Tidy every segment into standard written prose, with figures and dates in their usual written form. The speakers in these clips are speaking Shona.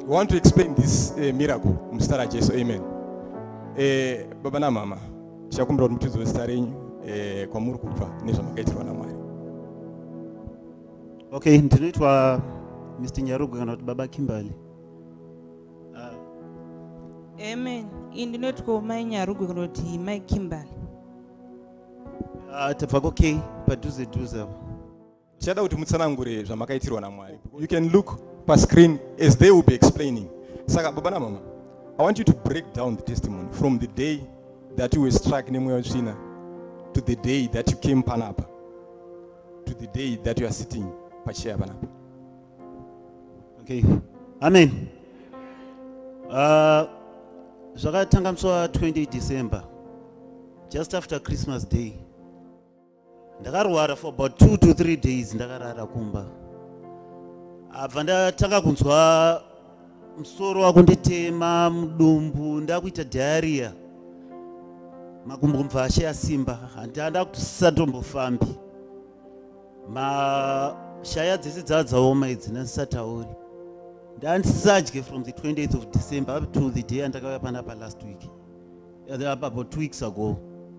want to explain this miracle. Mstara Jesu, amen. Baba na mama, shakumbira kuti mutizo starenyu kwamuri kubva nezvamakaitirwa naMwari. Okay, ndinoitwa Mr. Nyarugu kana kuti Baba Kimberly. Amen. Indinoitwa Mai Nyarugu kana kuti Mai Kimberly. Tabva okay, padhuze dhuze. Chada kuti mutsanangure zvamakaitirwa naMwari. You can look per screen as they will be explaining. Saka baba na mama, I want you to break down the testimony from the day that you were struck nemweya wetsvina to the day that you came panapa to the day that you are sitting pachair panapa. Okay. Amen. Zvakatanga musi wa20 December, just after Christmas Day. Ndakarwara for about 2 to 3 days. Ndakarara kumba. Abva ndatanga kunzwa musoro wakunditema, mudumbu, ndakuita diarrhea. Makumbo mvashe asimba, handanda kuti sisatombofambi. Mashaya dzese dzadzaoma idzi ndisatauri. Ndandisadye from the 20th of December up to the day andakauya panapa last week. About 2 weeks ago.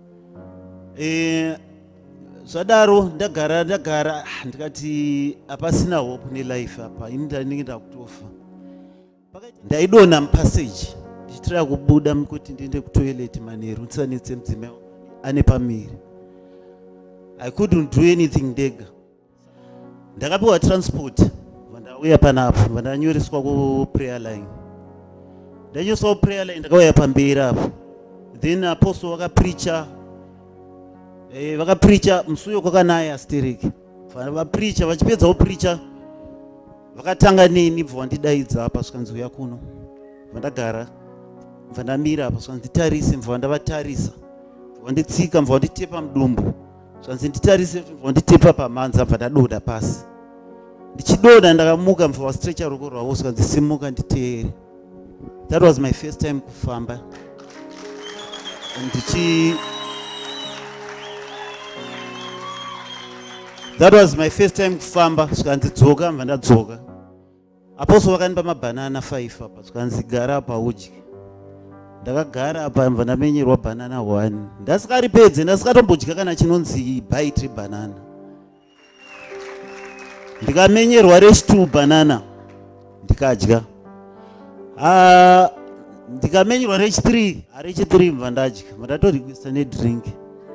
Zvadaro ndagara ndikati apasina hope nelife apa, ini ndinenge ndakutofa. Ndaidona mupassage ndichitira kubuda kuti ndiende kutoilet manheru ndisanetse mudzimai ane pamiri. I couldn't do anything ndega. Ndakapiwa transport vandauya panapo, ndanyoreswa kuprayer line. Ndanyoreswa kuprayer line ndakauya pamberi apo. Then apostle wakapreacher. Vakapreacher musuyo kwakanaya astereki. Vapreacher vachipedza kupreacher vakatanga neni bva vandidaidza apa svikanzi uya kuno. Vandagara vandamira apa svikanzi nditarise, bva vandavatarisa. Vanditsika bva vanditepa mudumbu. Svikanzi nditarise bva vanditepa pamanza, bva ndadoda pasi. Ndichidoda ndakamuka bva vastretcha ruoko rwavo svikanzi simuka nditeere. That was my first time kufamba. That was my first time kufamba. Svikanzi dzoka, bva ndadzoka. Apostle vakanipa mabanana 5 apa, svikanzi gara apa udye. Ndakagara apa bva ndamenyerwa banana 1. Ndasingaripedze, ndasikatombodya kana chinonzi bite rebanana. Ndikamenyerwa rechi2 banana ndikadya. Ndikamenyerwa rechi3 bva ndadya. Ndatorikwisa nedrink.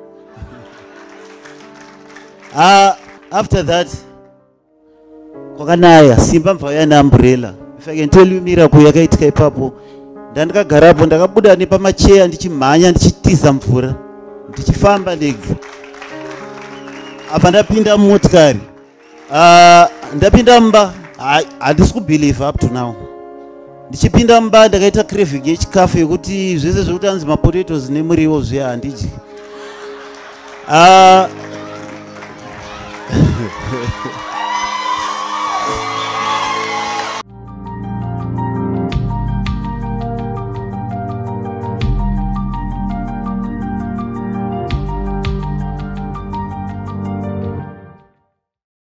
After that, kwakanaya simba bva yana umbrella. If I can tell you miracle yakaitika ipapo, ndandikagarapo ndakabuda nepamacheya ndichimhanya ndichitiza mvura ndichifamba ndega. Apa ndapinda mumotikari. Ndapinda mumba, handisi kubelieve up to now. Ndichipinda mumba ndakaita craving yechikafu yekuti zvese zvekuti anzi mapotatoes nemuriwo zviya handidyi.